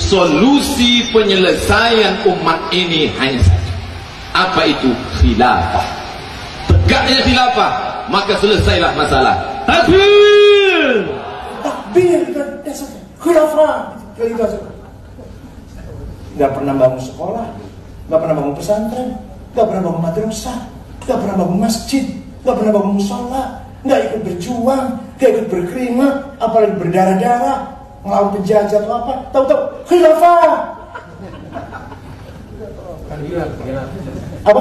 solusi penyelesaian umat ini hanya satu. Apa itu? Khilafah. Tegaknya khilafah, maka selesailah masalah. Takbir! Takbir dan khilafah. Nggak pernah bangun sekolah, nggak pernah bangun pesantren, nggak pernah bangun madrasah, nggak pernah bangun masjid, nggak pernah bangun mushola, nggak ikut berjuang, nggak ikut berkeringat, apalagi berdarah-darah, ngelawan penjajah atau apa. Tahu-tahu khilafah. Apa?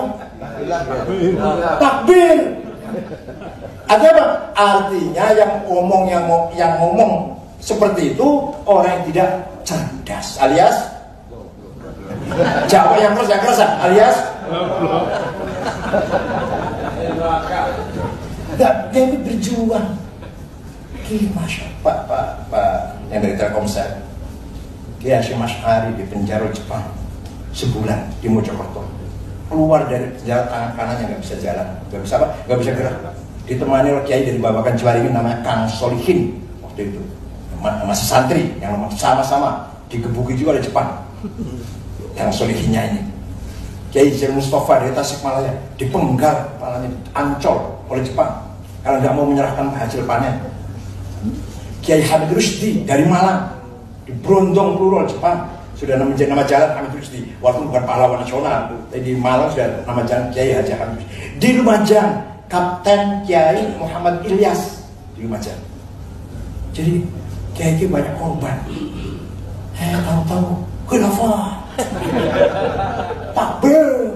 Takbir. Artinya apa? Artinya yang ngomong seperti itu orang yang tidak cerdas, alias Jawa yang keras, alias nggak, dia ini berjuang. Masya Pak yang dari Telkomsel, dia Hashim Ash'ari di penjara Jepang sebulan di Mojokerto. Keluar dari penjara tangan kanannya nggak bisa jalan, nggak bisa apa, nggak bisa gerak. Ditemani oleh kiai dari Babakan Ciwaringin namanya Kang Solihin waktu itu, masih santri yang sama-sama digebuki juga oleh Jepang. Kang Solihinnya ini Kiai Zain Mustafa dari Tasikmalaya dipenggal kepalanya, ancol oleh Jepang kalau nggak mau menyerahkan hasil panen. Kiai Hamid Rusdi dari Malang diberondong peluru oleh Jepang, sudah nama jalan Hamid Rusdi, walaupun bukan pahlawan nasional, tapi di Malang sudah nama jalan Kiai Haji Hamid Rusdi. Di Lumajang Kapten Kiai Muhammad Ilyas di Lumajang. Jadi Kiai banyak korban. Tahu-tahu khilafah. Takbir.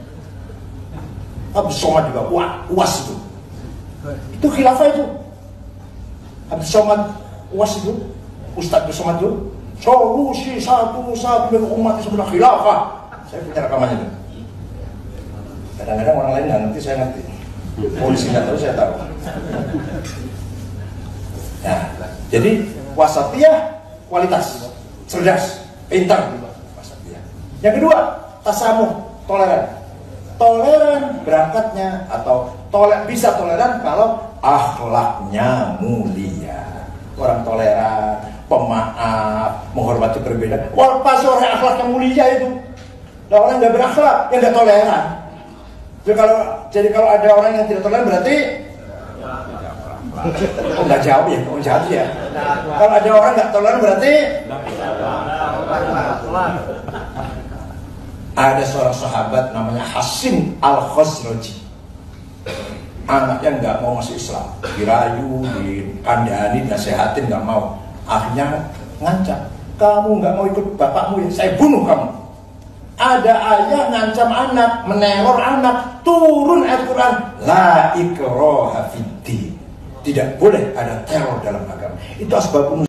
Abdus Somad juga UAS itu khilafah itu. Abdus Somad UAS itu, Ustadz Abdus Somad itu solusi satu-satunya umat sebelah khilafah. Saya punya rekamannya itu. Kadang-kadang orang lain nggak ngerti, saya ngerti. Polisi nggak tahu, saya tahu. Nah, jadi wasatiyah kualitas, cerdas, pintar. Yang kedua, tasamuh, toleran. Toleran berangkatnya atau bisa toleran kalau akhlaknya mulia. Orang toleran, pemaaf, menghormati perbedaan. Wah, pas orang akhlaknya mulia itu. Nah, orang nggak berakhlak, yang nggak toleran. Jadi kalau ada orang yang tidak toleran berarti nggak jauh ya, jauh ya. Kalau ada orang nggak toleran berarti ada seorang sahabat namanya Hasim Al-Khazraji. Anaknya nggak mau masuk Islam, dirayu, dikandani, dinasehatin nggak mau. Akhirnya ngancam, kamu nggak mau ikut bapakmu ya, saya bunuh kamu. Ada ayah ngancam anak, meneror anak, turun ayat Quran, la ikraha fiddin. Tidak boleh ada teror dalam agama. Itu asbabun